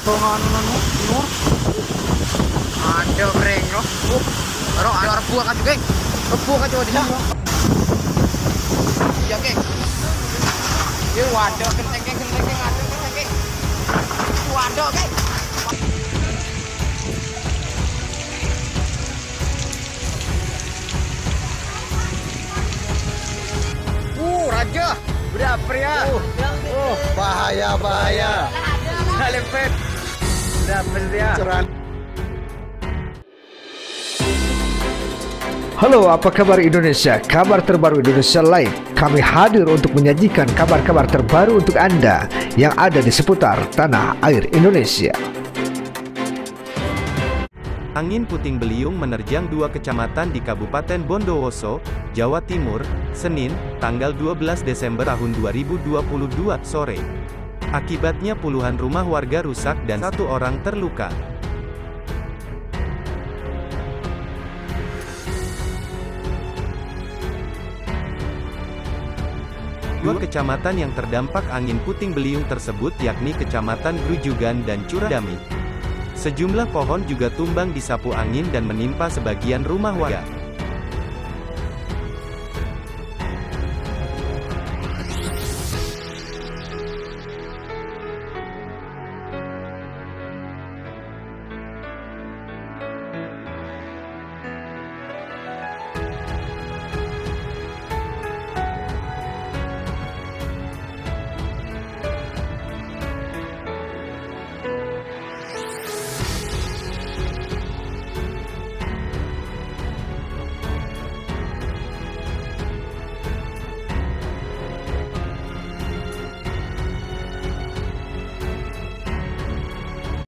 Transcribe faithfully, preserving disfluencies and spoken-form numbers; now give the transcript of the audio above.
Tungan nanu nur. Ada breng loh. Ro ada orang buah kan juga. Buah kan coba di sana. Ya geng. Dia waduh kenteng kenteng kenteng ada kenteng kenteng. Waduh geng. Uh raja. Berapa ya? Uh, uh, bahaya bahaya. Lepet. Dapat dia. Ceran. Halo, apa kabar Indonesia? Kabar terbaru Indonesia Live. Kami hadir untuk menyajikan kabar-kabar terbaru untuk Anda yang ada di seputar tanah air Indonesia. Angin puting beliung menerjang dua kecamatan di Kabupaten Bondowoso, Jawa Timur, Senin, tanggal dua belas Desember tahun dua ribu dua puluh dua, sore. Akibatnya puluhan rumah warga rusak dan satu orang terluka. Dua kecamatan yang terdampak angin puting beliung tersebut yakni Kecamatan Grujugan dan Curadami. Sejumlah pohon juga tumbang disapu angin dan menimpa sebagian rumah warga.